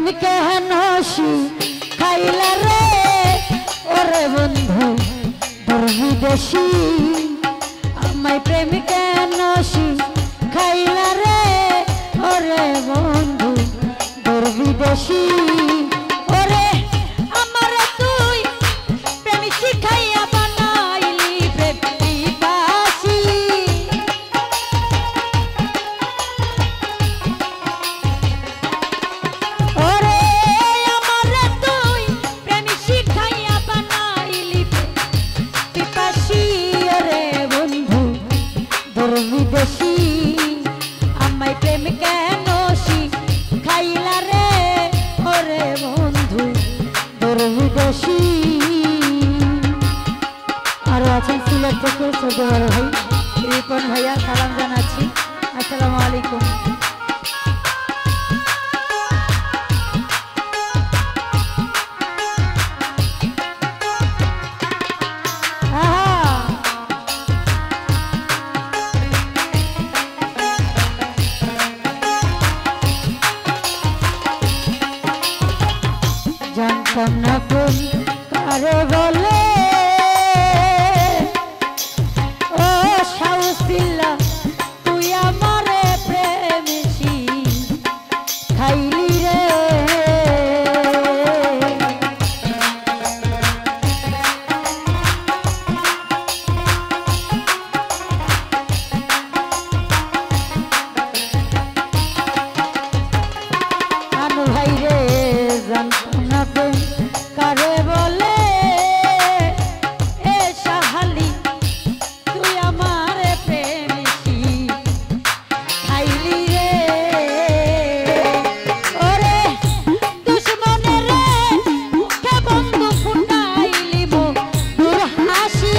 প্রেম কেন খাইলা রে ওরে বন্ধু দুর্বিদেশী আমায় প্রেম কেন খাইলা রে ওরে বন্ধু দুর্বিদেশী ওরে আমারে তুই প্রেম শিখাইয়া বানাইলি প্রেম পিপাসী ওরে আমারে তুই প্রেম শিখাইয়া বানাইলি পিপাসী ওরে বন্ধু দুর্বিদেশী আমায় প্রেম কেন শিখাইলা রে ওরে বন্ধু দুর্বিদেশী। আরো আছেন সিলেট থেকে ছোট বড় ভাই রিপন ভাইয়া, সালাম জানাচ্ছি, আসসালামু আলাইকুম। জানতাম না কোন কারে বলে ও সাউসিল্লা তুই আমারে প্রেম শিখাইলি রে আনু ভাই রে জানতাম না প্রেম কারে বলে এ সাহালি তুই আমার প্রেম শিখাইলি রে ওরে দুশ্মনে রে মুখে বন্ধু ফুটাইলি মধুর হাসি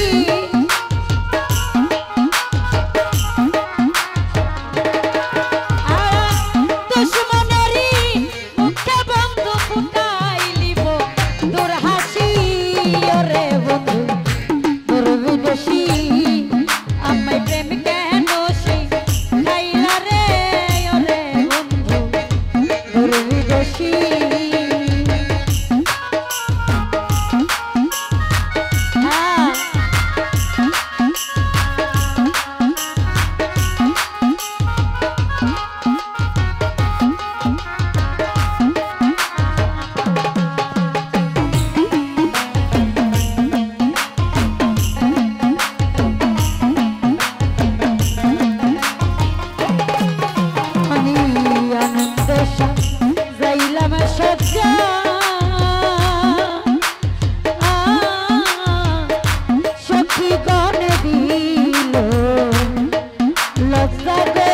দুশ্মনেরই মুখে বন্ধু ফুটাইলি মধুর হাসি ওরে বন্ধু দুর্বিদেশী আমায় প্রেম কেন শিখাইলা রে ওরে বন্ধু দুর্বিদেশী। আমি আনন্দে যাইলাম সজ্জা সখী গনে দিল লজ্জা গো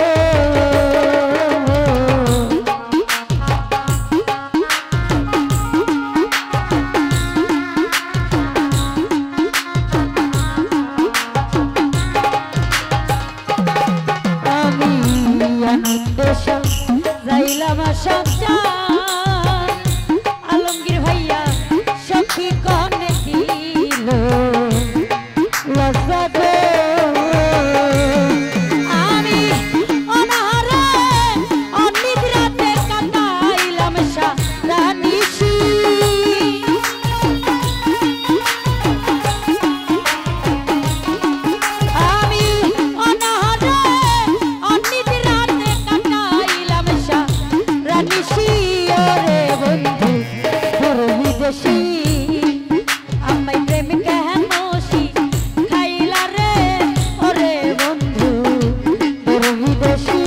আমি আনন্দে যাইলাম সজ্জা আলমগীর ভাইয়া সখী গনে দিল লজ্জা গো আমি অনাহারে অনিদ্রাতে কাটাইলাম সারা নিশি আমি অনাহারে অনিদ্রাতে কাটাইলাম সারা নিশি ওরে বন্ধু দুর্বিদেশী আমায় প্রেম কেন শিখাইলা রে ওরে বন্ধু দুর্বিদেশী।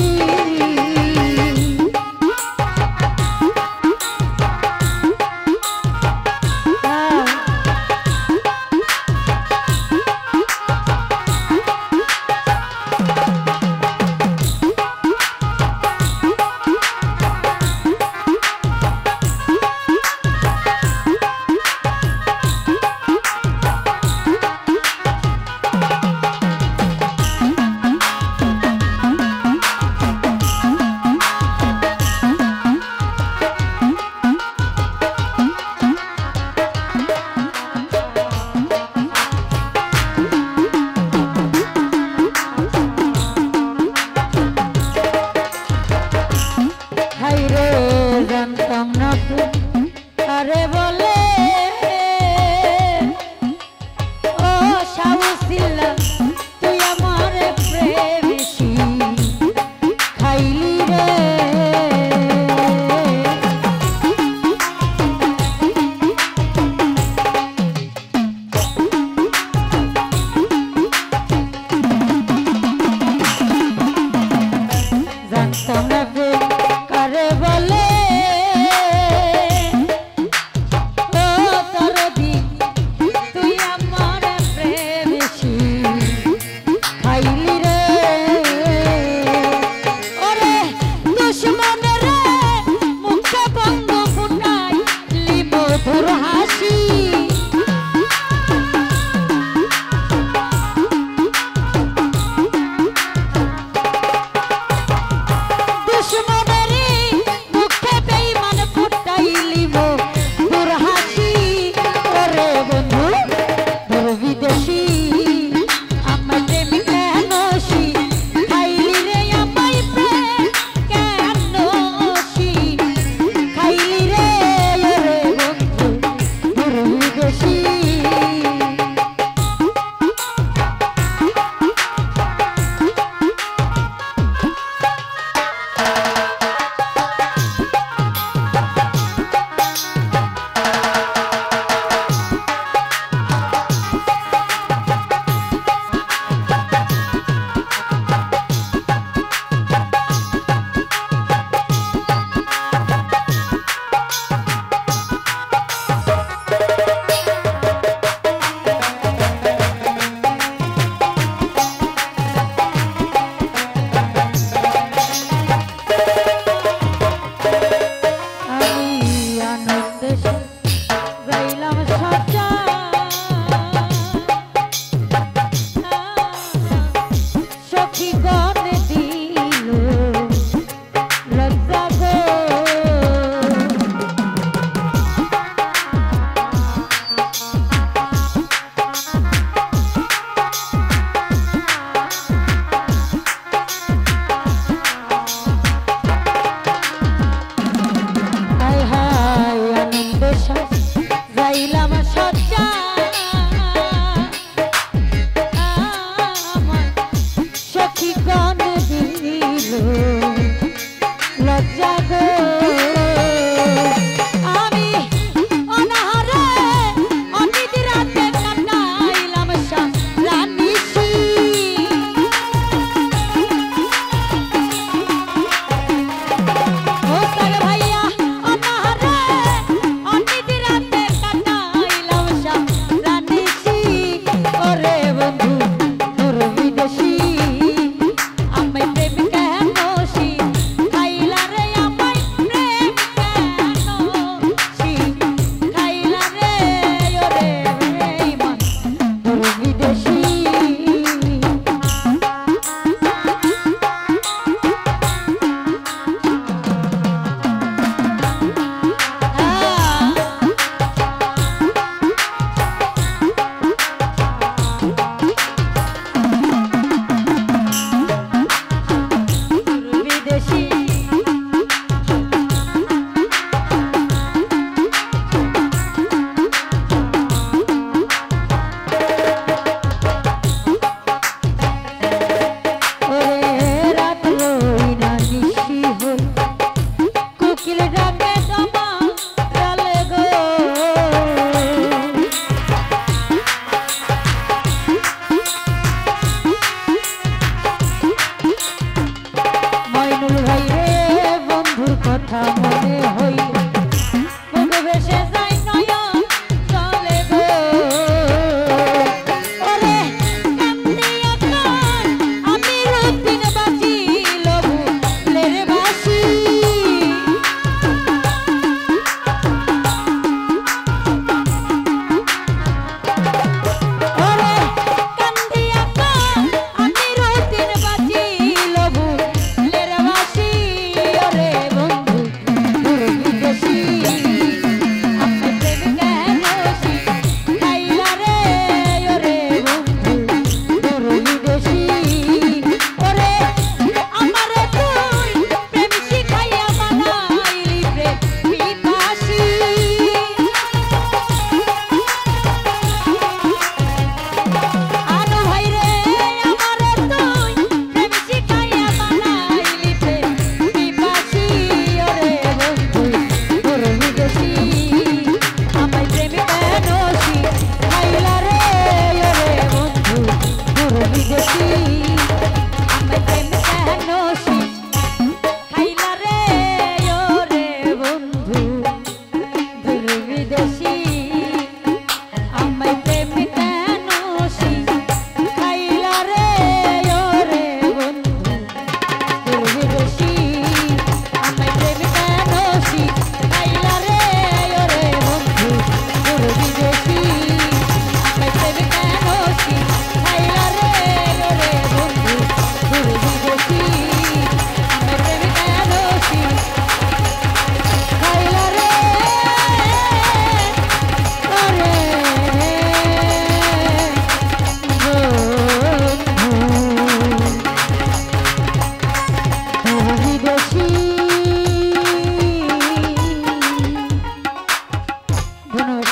মইনুল ভাই রে বন্ধুর কথা মনে হইলে